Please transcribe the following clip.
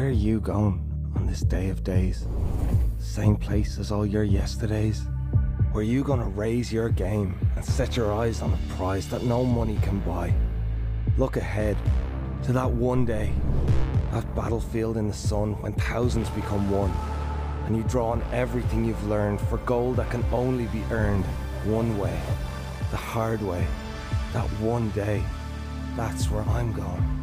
Where are you going on this day of days? Same place as all your yesterdays? Were you gonna raise your game and set your eyes on a prize that no money can buy? Look ahead to that one day, that battlefield in the sun when thousands become one, and you draw on everything you've learned for gold that can only be earned one way, the hard way. That one day, that's where I'm going.